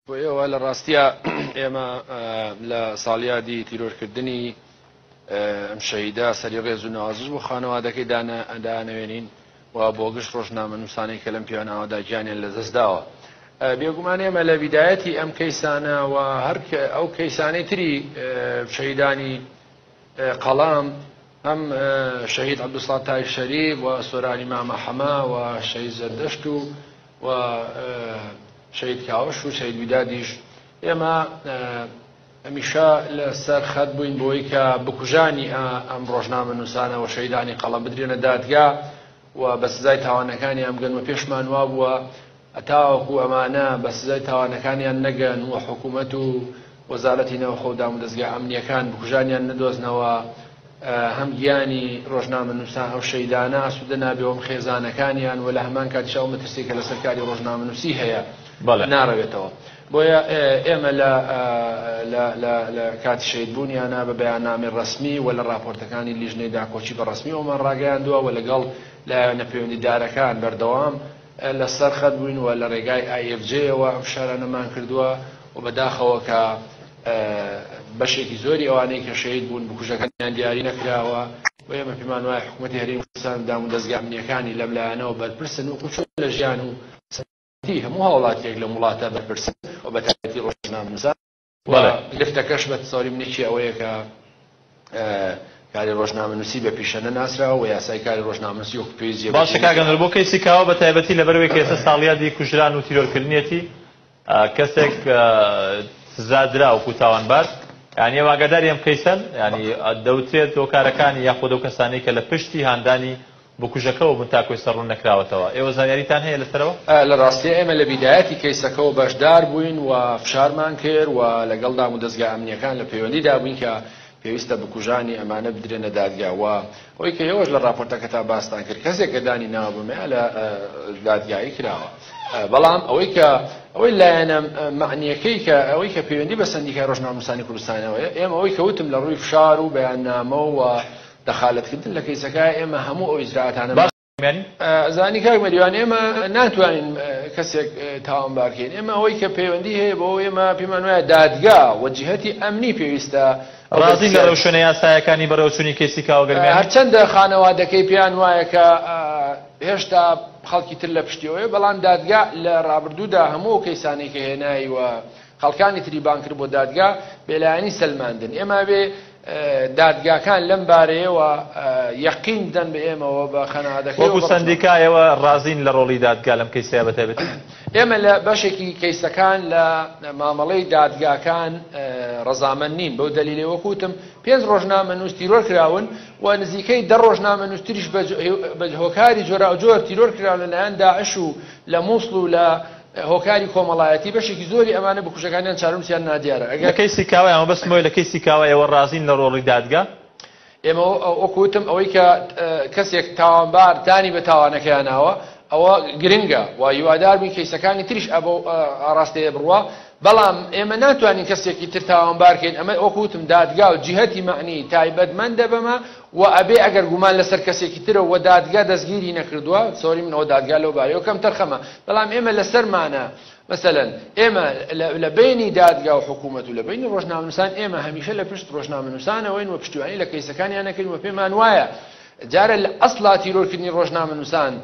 بۆ ئێوە لە ڕاستیە ئێمە لە ساڵیادی تیرۆرکردنی ئەم شەهیدە سەری ڕێز و نوازش بۆ خانەوادەکەی دانەوێنین و بۆ گشت ڕۆژنامە نووسانەی کە لەم پیاوانەوەدا گیانیان لەدەستداوە. بێگومان ئێمە لە بیدایەتی ئەم کەیسانە و هەر ئەو کەیسانەی تری شەهیدانی قەڵام هەم شەهید عەبدوسڵات تای شەریف و سۆرانی مامە حەما و شەهید زەردەشت و شەهید کاوەش و شەهید بیدادیش ئێمە هەمیشە لەسەر خەت بووین بۆی کە بکوژانی ئەم ڕۆژنامە نووسانە و شەهیدانی قەڵەم بدرێنە دادگا و بە سزای تاوانەکانی ئەم گەن و پێشمان وا بووە ئەتاوەکو ئەمانە بە سزای تاوانەکانیان نەگەن و حکوومەت و وەزارەتی نەوەخۆ و دامودەستگا ئەمنیەکان بکوژانیان نەدۆزنەوە هەم گیانی ڕۆژنامە نووسان ئەو شەهیدانە ئاسوودە نابێەوەم خێزانەکانیان و لە هەمان کاتیشا ئەو مەترسیی کە لەسەر کاری ڕۆژنامە نووسی هەیە ناڕەوێتەوە. بۆیە ئێمە لە کاتی شەهیدبوونیانە بە بەیاننامەی ڕەسمی و لە راپۆرتەکانی لیژنەی داکۆچی بە ڕەسمیەوەمان ڕاگەیاندووە و لەگەڵ لایەنە پەیوەندیدارەکان بەردەوام لەسەر خەت بووین و لە ڕێگای IFJ-ەوە ئەم شارانەمان کردووە و بەداخەوە کە بەشێکی زۆری ئەوانەی کە شەهید بوون بکوژەکانیان دیاری نەکراوە و ئێمە پێمان وایە حکوومەتی هەرێمی کوردستان دامودەستگا ئەمنیەکانی لەم لایەنەوە بەرپرسن و چۆن لە ژیان و هەموو هاوڵاتیەک لە وڵاتە بەرپرسن و بە تایبەتی ڕۆژنامە نووسان و لفتەکەش بە تەسەوری منێکی ئەوەیە کە کاری ڕۆژنامە نووسی بە پیشەنە ناسراوە و یاسای کاری ڕۆژنامە نووسی وەکو پێویستیە. باشە کاگەنەر بۆ کەیسی کاوە بە تایبەتی لەبەرەوەی کە ئێستا ساڵیادی کوژران و تیرۆرکردنیەتی کەسێک سزادرا وەکو تاوانبار یعنی ئێوە ئاگاداری ئەم کەیسەن ینی دەوترێت هۆکارەکانی یاخود ئەو کەسانەی کە لە پشتی هاندانی بکوژەکەەوە بن تاکۆی سەڕوون نەکراوەتەوە. ئێوە زانیاریتان هەیە لەسەرەوە؟ لە ڕاستیە ئێمە لە بیدایەتی کەیسەکەەوە بەشدار بووین و فشارمان کرد و لەگەڵ دامودەستگا ئەمنیەکان لە پەیوەندیدا بووین کە پێویستە بکوژانی ئەمانە بدرێنە دادگاوە ئەوەی کە ئێوەش لە راپۆرتەکە تا باستان کرد کەسێک کە دانی ناوە بمێ لە دادگایی کراوە. بەڵام ئەوەی کە ئەوەی لایەنە معنیەکەی کە ئەوەی کە پەیوەندی بە سەندیکای ڕۆژنامە نووسانی کوردستانەوەیە ئێمە ئەوەی کەوتم لە ڕووی فشار و بەیاننامە و دەخالەتکردن لە کەیسەکە ئێمە هەموو ئەو ئیجراعاتانە زانی کاک مەریوان ئێمە ناتوانین کەسێک تاوانبارکەین. ئێمە ئەوەی کە پەیوەندی هەیە بۆ ئێمە پێمان وایە دادگا و جهەتی ئەمنی پێویستە ڕازی لە ڕەوشێنە یاسایەکانی بەڕێوەچوونی کەیسی کاوەگەرمیان هەرچەندە خانەوادەکەی پێیان وایە کە هێشتا خەڵکی تر لە پشتیەوەی بەڵام دادگا لە ڕابردوودا هەموو کەیسانی کە هێنایی و خەڵکانی تریبان کرد بۆ دادگا بێلایەنی سەلماندن. ئێمە بێ دادگاکان لەم بارەیەوە یەقین بدەن بە ئێمەوە بە خەنادەکە وەکو سەندیکایەوە ڕازین لە ڕۆڵی دادگا لەم کەیسەیە بەتایبەتی. ئێمە لە بەشێکی کەیسەکان لە مامەڵەی دادگاکان ڕەزامەند نین بەو دەلیلێ وەکوتم 5 ڕۆژنامە نووس تیرۆر کراون و نزیکەی 10 ڕۆژنامە نووس تریش بە هۆکاری جۆراوجۆر تیرۆر کراون لەلایەن داعش و لە مووسڵ و لە هۆکاری کۆمەڵایەتی بەشێکی زۆری ئەمانە بکوژەکانیان چارەنووسیان نادیارە. لە کەیسی کاوە ئەمە بەسمەوەی لە کەیسی کاوە ئێوە ڕازین لە ڕۆڵی دادگا؟ ئێمە وەکوتم ئەوەی کە کەسێک تاوانبار دانی بە تاوانەکەیاناوە ئەوە گرنگە و هیوادار بووین کەیسەکانی تریش ئەبە ئاراستەیە بڕوە بەڵام ئێمە ناتوانین کەسێکی تر تاوانبارکەین. ئەمە وەکوتم دادگا و جهەتی معنی تایبەتمەندە بەمە و ئەبێ ئەگەر گومان لەسەر کەسێکی ترە و دادگا دەستگیری نەکردووە سۆری منەوە دادگا لەو بارەوە کەم تەرخەمە بەڵام ئێمە لەسەرمانە مثلەن ئێمە لە بینی دادگا و حکوومەت و لە بینی ڕۆژنامە نووسان ئێمە هەمیشە لە پشت ڕۆژنامە نووسانەوەین و پشتیوانی لە کەیسەکانیان نەکەین و پێمان وایە جارە لە ئەسڵا تیرۆرکردنی ڕۆژنامە نووسان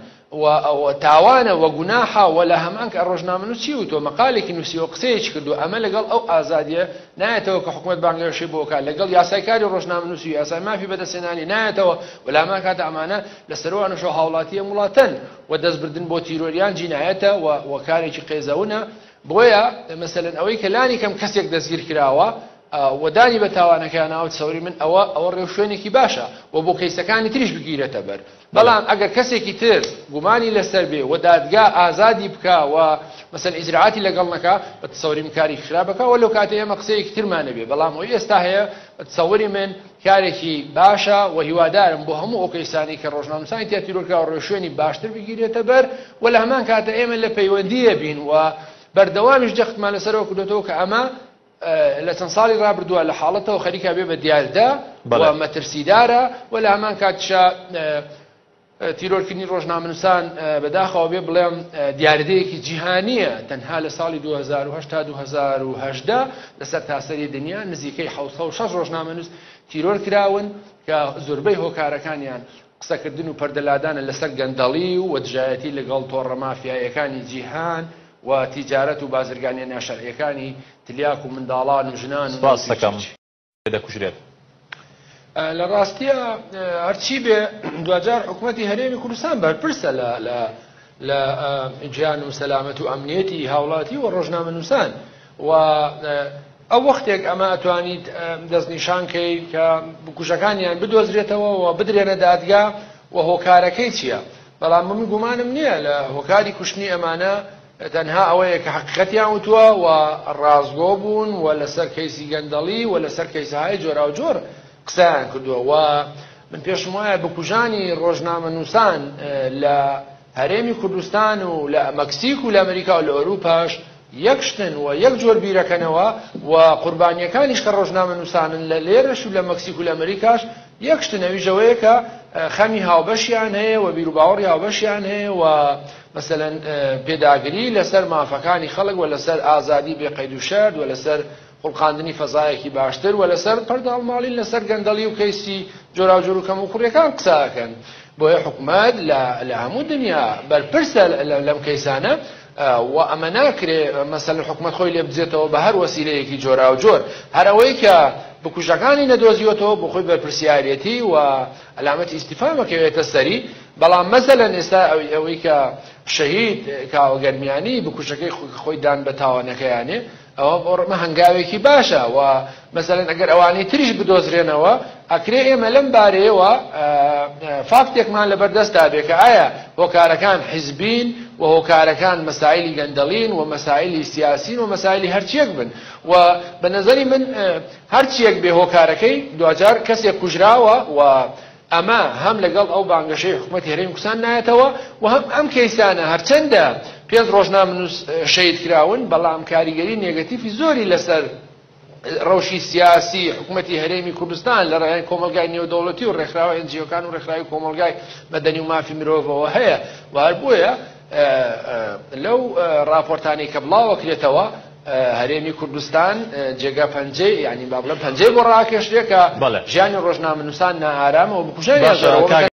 و تاوانە و گوناحە و لە هەمان کە ڕۆژنامە نووسی و تۆ مەقالێکی نووسی و قسەیەکی کردو ئەمە لەگەڵ ئەو ئازادیە نایەتەوە کە حکوومەت بانگێشی بۆکات لەگەڵ یاسای کاری ڕۆژنامە نووسی و یاسای مافی بەدەستێنانی نایەتەوە و لە هەمان کاتە ئەمانە لەسەرەوە نەشۆ هاوڵاتیە وڵاتەن و دەستبردن بۆ تیرۆریان جینایەتە و کارێکی قێزەونە. بۆیە مەسەلەن ئەوەی کە لانی کەم کەسێک دەستگیر کراوە وەدانی بە تاوانەکەیان ناوت سەوری من ئەوە ڕێوشوێنێکی باشە و بۆ کەیسەکانی تریش بگیرێتە بەر. بەڵام ئەگەر کەسێکی تر گومانی لەسەر بێ و دادگا ئازادی بکە و مەسەن ئیجراعاتی لەگەڵ نەکا بە تەسەوری کاری خراپەکە و لەو کاتە ئێمە قسەیەکی ترمانە بێ. بەڵام ئەوی ئێستا هەیە بە تەسەوری من کارێکی باشە و هیوادارم بۆ هەموو ئەو کەیسانی کە ڕۆژنامە نووسانی تیا تیرۆرکرا و ڕێوشوێنی باشتر بگیرێتە بەر و لە هەمان کاتە ئێمە لە پەیوەندیە بین و بەردەوامیش جەختمان لەسەرەوە کردێتەوە کە ئەمە لە چەند ساڵی ڕابردووە لە حاڵەتەوە خەریکا بێ بە دیاردا و مەترسیدارە و لە هەمان کاتیشا تیرۆرکردنی ڕۆژنامەنووسان بەداخەوە بێ بڵێم دیاردەیەکی جیهانیە تەنها لە ساڵی 2008 تا 2018 لەسەر تاسەری دنیا نزیکەی 600 ڕۆژنامەنووس تیرۆر کراون کە زۆربەی هۆکارەکانیان قسەکردن و پەردەلادانە لەسەر گەندەڵی و دژایەتی لەگەڵ تۆڕە مافیایەکانی جیهان و تیجارەت و بازرگانیە ناشەرعیەکانی تلیاک و منداڵان و ژنان و سپاس دەکەم دەکوژرێت. لە ڕاستیە هەرچی بێ دوجار حکوومەتی هەرێمی کوردستان بەرپرسە لە گیان و سەلامەت و ئەمنیەتی هاوڵاتی و ڕۆژنامەنووسان و ئەو وەختێک ئەمە ئەتوانیت دەستنیشانکەی کە بکوژەکانیان بدۆزرێتەوە و بدرێنە دادگا و هۆکارەکەی چییە. بەڵام من گومانم نییە لە هۆکاری کوشتنی ئەمانە تەنها ئەوەیە کە حقیقەتیان وتووە و ڕازگۆ بوون و لەسەر کەیسی گەندەڵی و لەسەر کەیسەهای جۆرا و جۆر قسەیان کردووە و من پێشم وایە بکوژانی ڕۆژنامەنووسان لە هەرێمی کوردستان و لە مەکسیک و لە ئەمریکا و لە ئەوروپاش یەک شتن و یەک جۆر بیرەکەنەوە و قوربانیەکانیش کە ڕۆژنامەنووسانن لە لێرەش و لە مەکسیک و لە ئەمریکاش یەک شتن ئەویژەوەیە کە خەمی هاوبەشیان هەیە و بیرروباوەڕی هاوبەشیان هەیە و مەسەلەن پێداگری لەسەر مافەکانی خەڵک و لەسەر ئازادی بێقەید و شەرد و لەسەر خوڵقاندنی فەزایەکی باشتر و لەسەر پەرداڵماڵی لەسەر گەندەڵی و کەیسی جۆرا و جۆر و کەم و کوڕیەکان قساکەن. بۆیە حکوومەت لە هەموو دنیا بەرپرسە لەم کەیسانە و ئەمە ناکرێ مەسەلەن حکوومەت خۆی لێ بجێتەوە بە هەر وەسیلەیەکی جۆرا و جۆر هەر ئەوەی کە بکوژەکانی نەدۆزیوەتەوە بۆ خۆی بەرپرسیارەتی و علامەتی ئیستیفامەکەوێتە سەری. بەڵام مەسەلەن ئێستا ئەوەی کە شەهید کاوەگەرمیانی بکوژەکەی خۆی دان بە تاوانەکەیانێ ئەوە ڕمە هەنگاوێکی باشە و مەسەلەن ئەگەر ئەوانەی تریش بدۆزرێنەوە ئەکرێ ئێمە لەم بارەیەوە فاکتێکمان لەبەردەستا بێ کە ئایا هۆکارەکان حیزبین و هۆکارەکان مەسائلی گەندەڵین و مەسائلی سیاسین و مەسائلی هەرچیەک بن و بە نەزەری من هەرچیەک بێ هۆکارەکەی دوجار کەسێک کوژراوە و ئەمە هەم لەگەڵ ئەو بانگەشەی حکوومەتی هەرێمی کوردستان نایەتەوە و هەم ئەم کەیسانە هەرچەندە پێنج ڕۆژنامەنووس شەهید کراون بەڵام کاریگەری نێگەتیفی زۆری لەسەر ڕەوشی سیاسی حکوومەتی هەرێمی کوردستان لە ڕێگەی کۆمەلگای نێودەوڵەتی و ڕێکخراوە ئەنجیۆکان و ڕێکخراوی کۆمەلگای مەدەنی و مافی مرۆڤەوە هەیە و هەر بۆیە لەو راپۆرتانەی کە بڵاوەکرێتەوە هەرێمی کوردستان جێگا پەنجەی یعنی با بڵێم پەنجەی بۆ ڕاکێشرێ کە ژیانی ڕۆژنامەنووسان نائارامە و بکوژانیان